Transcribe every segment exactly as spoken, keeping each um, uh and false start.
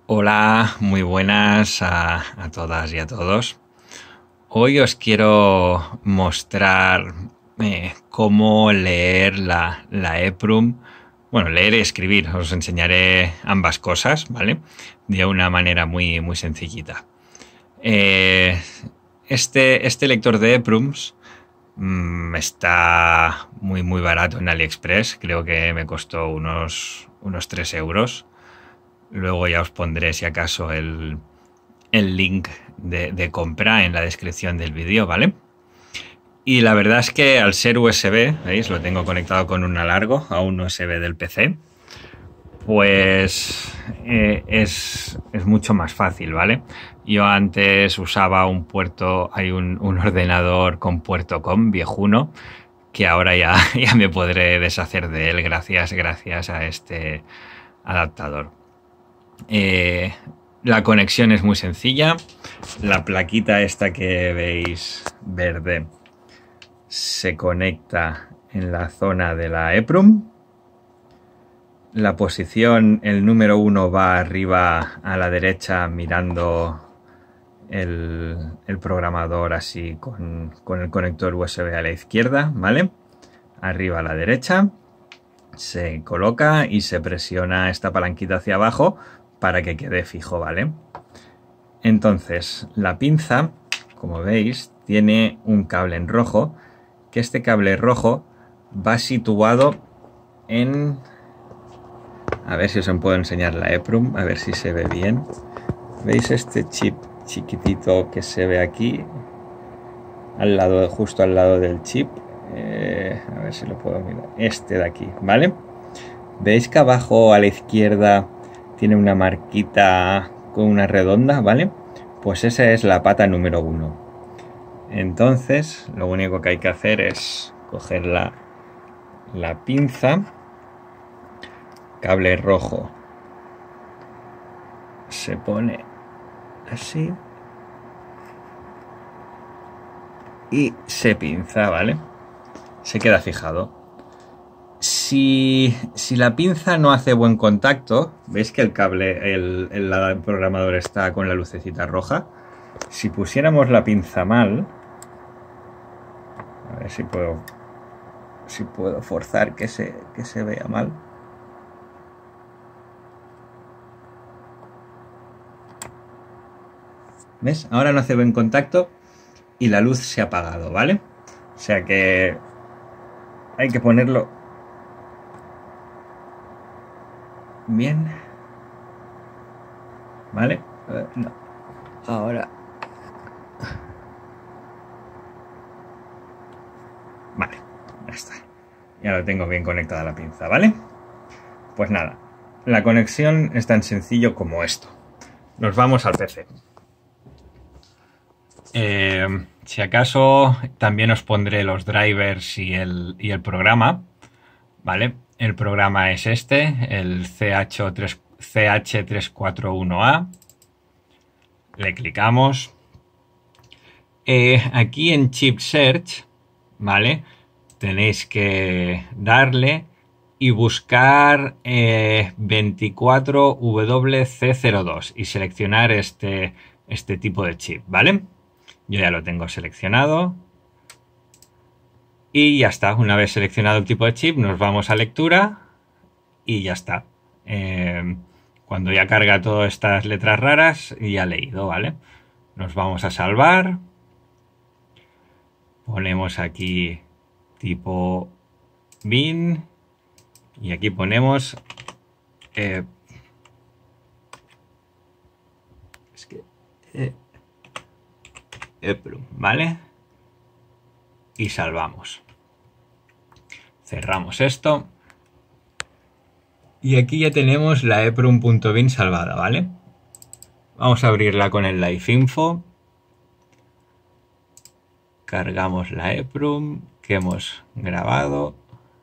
Hola, muy buenas a, a todas y a todos. Hoy os quiero mostrar eh, cómo leer la, la EPRUM. Bueno, leer y escribir. Os enseñaré ambas cosas, ¿vale? De una manera muy, muy sencillita. Eh, este, este lector de EPRUMs mmm, está muy, muy barato en AliExpress. Creo que me costó unos, unos tres euros. Luego ya os pondré, si acaso, el, el link de, de compra en la descripción del vídeo, ¿vale? Y la verdad es que al ser U S B, ¿veis? Lo tengo conectado con un alargo a un U S B del P C, pues eh, es, es mucho más fácil, ¿vale? Yo antes usaba un puerto, hay un, un ordenador con puerto com viejuno, que ahora ya, ya me podré deshacer de él gracias, gracias a este adaptador. Eh, la conexión es muy sencilla. La plaquita esta que veis verde se conecta en la zona de la EPRUM. La posición, el número uno va arriba a la derecha mirando el, el programador así con, con el conector U S B a la izquierda, ¿vale? Arriba a la derecha se coloca y se presiona esta palanquita hacia abajo para que quede fijo, ¿vale? Entonces, la pinza, como veis, tiene un cable en rojo, que este cable rojo va situado en... A ver si os puedo enseñar la EPRUM, a ver si se ve bien. ¿Veis este chip chiquitito que se ve aquí? Al lado, justo al lado del chip. Eh, a ver si lo puedo mirar. Este de aquí, ¿vale? ¿Veis que abajo a la izquierda tiene una marquita con una redonda, ¿vale? Pues esa es la pata número uno. Entonces, lo único que hay que hacer es coger la, la pinza, cable rojo, se pone así y se pinza, ¿vale? Se queda fijado. Si, si la pinza no hace buen contacto, veis que el cable, el, el programador está con la lucecita roja. Si pusiéramos la pinza mal, a ver si puedo, si puedo forzar que se, que se vea mal. ¿Ves? Ahora no hace buen contacto y la luz se ha apagado, ¿vale? O sea que hay que ponerlo bien, ¿vale? Uh, no. Ahora, vale, ya está. Ya lo tengo bien conectada a la pinza, ¿vale? Pues nada, la conexión es tan sencillo como esto. Nos vamos al P C. Eh, si acaso también os pondré los drivers y el, y el programa, ¿vale? El programa es este, el C H tres cuatro uno A. Le clicamos. Eh, aquí en Chip Search, ¿vale? Tenéis que darle y buscar eh, veinticuatro W C cero dos y seleccionar este, este tipo de chip, ¿vale? Yo ya lo tengo seleccionado. Y ya está, una vez seleccionado el tipo de chip, nos vamos a lectura y ya está. Eh, cuando ya carga todas estas letras raras, ya leído, ¿vale? Nos vamos a salvar. Ponemos aquí tipo bin y aquí ponemos eh, es que eh, EPRUM, ¿vale? Y salvamos. Cerramos esto. Y aquí ya tenemos la eprum.bin salvada, ¿vale? Vamos a abrirla con el Life.info. Cargamos la EPRUM que hemos grabado.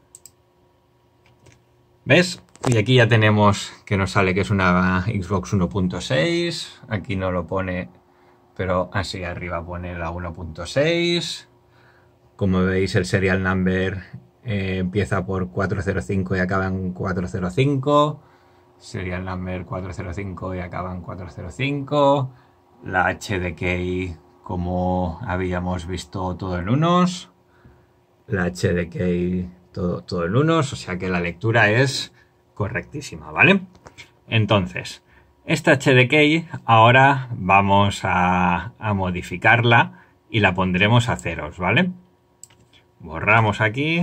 ¿Ves? Y aquí ya tenemos que nos sale que es una Xbox uno punto seis. Aquí no lo pone, pero así arriba pone la uno punto seis. Como veis, el serial number eh, empieza por cuatrocientos cinco y acaba en cuatrocientos cinco. serial number cuatro cero cinco y acaba en cuatro cero cinco. La H D key, como habíamos visto, todo en unos. La H D key, todo, todo en unos. O sea que la lectura es correctísima, ¿vale? Entonces, esta H D key ahora vamos a, a modificarla y la pondremos a ceros, ¿vale? Borramos aquí.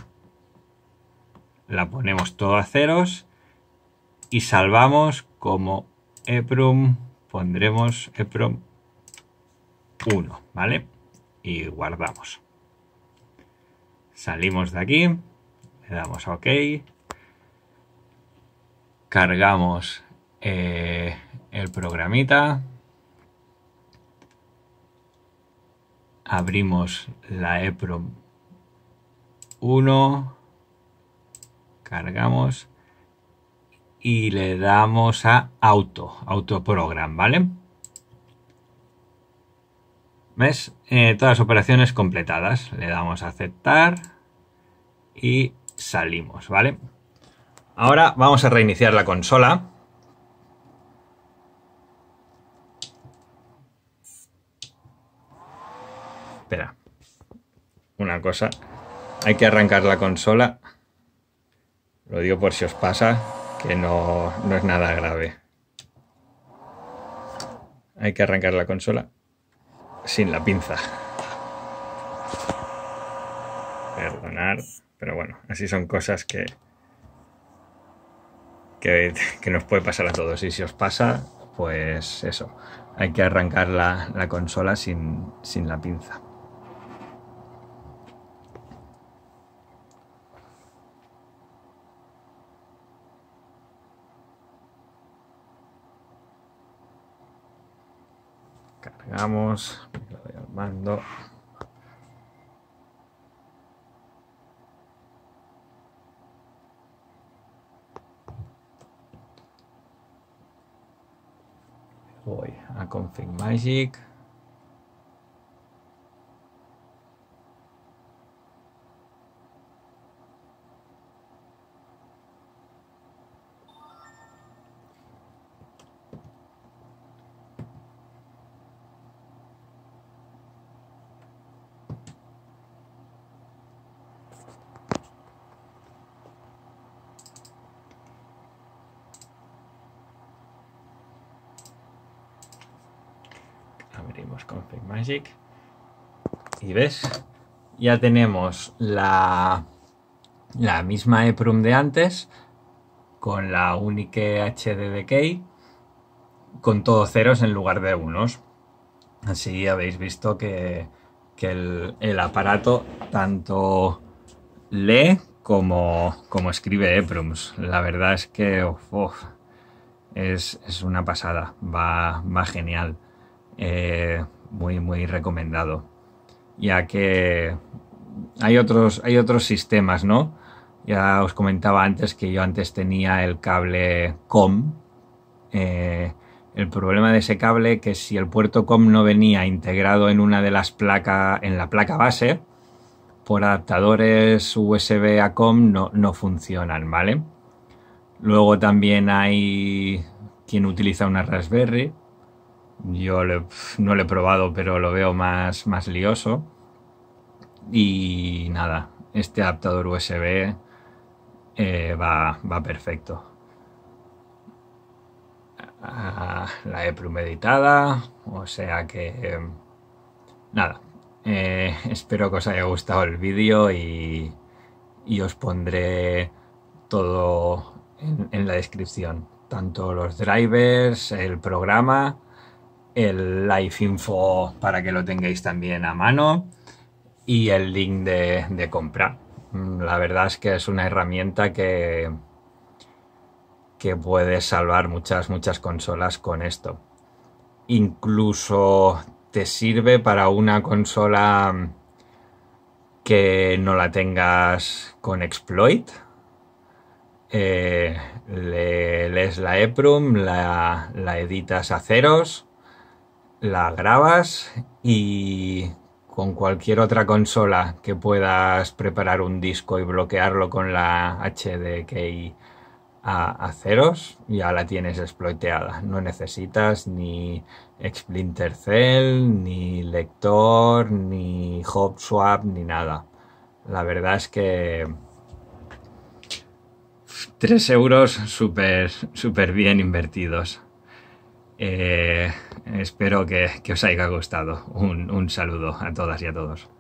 La ponemos todo a ceros. Y salvamos como EEPROM, pondremos EEPROM uno, ¿vale? Y guardamos. Salimos de aquí, le damos a OK, cargamos eh, el programita, abrimos la EEPROM uno, cargamos y le damos a auto, autoprogram, ¿vale? ¿Ves? Eh, todas las operaciones completadas. Le damos a aceptar y salimos, ¿vale? Ahora vamos a reiniciar la consola. Espera. Una cosa. Hay que arrancar la consola. Lo digo por si os pasa, que no, no es nada grave. Hay que arrancar la consola sin la pinza. Perdonar, pero bueno, así son cosas que, que, que nos puede pasar a todos. Y si os pasa, pues eso, hay que arrancar la, la consola sin, sin la pinza. Cargamos, le doy al mando. Voy a Config Magic. Abrimos Config Magic y ves, ya tenemos la, la misma EEPROM de antes con la Unique H D D Key con todo ceros en lugar de unos. Así habéis visto que, que el, el aparato tanto lee como, como escribe EEPROMs. La verdad es que uf, uf, es, es una pasada, va, va genial. Eh, muy muy recomendado, ya que hay otros hay otros sistemas, ¿no? Ya os comentaba antes que yo antes tenía el cable COM. Eh, el problema de ese cable, que si el puerto COM no venía integrado en una de las placas, en la placa base, por adaptadores U S B a COM no, no funcionan, ¿vale? Luego también hay quien utiliza una Raspberry. Yo le, no lo he probado, pero lo veo más, más lioso. Y nada, este adaptador U S B eh, va, va perfecto. Ah, la EEPROM editada, o sea que eh, nada, eh, espero que os haya gustado el vídeo y, y os pondré todo en, en la descripción, tanto los drivers, el programa, el live info para que lo tengáis también a mano y el link de, de compra. La verdad es que es una herramienta que, que puede salvar muchas, muchas consolas con esto. Incluso te sirve para una consola que no la tengas con exploit. Eh, le, lees la EEPROM, la, la editas a ceros, la grabas y con cualquier otra consola que puedas preparar un disco y bloquearlo con la H D Key a, a ceros, ya la tienes exploiteada. No necesitas ni Splintercell, ni lector, ni hop swap, ni nada. La verdad es que tres euros súper súper bien invertidos. Eh, espero que, que os haya gustado. Un, un saludo a todas y a todos.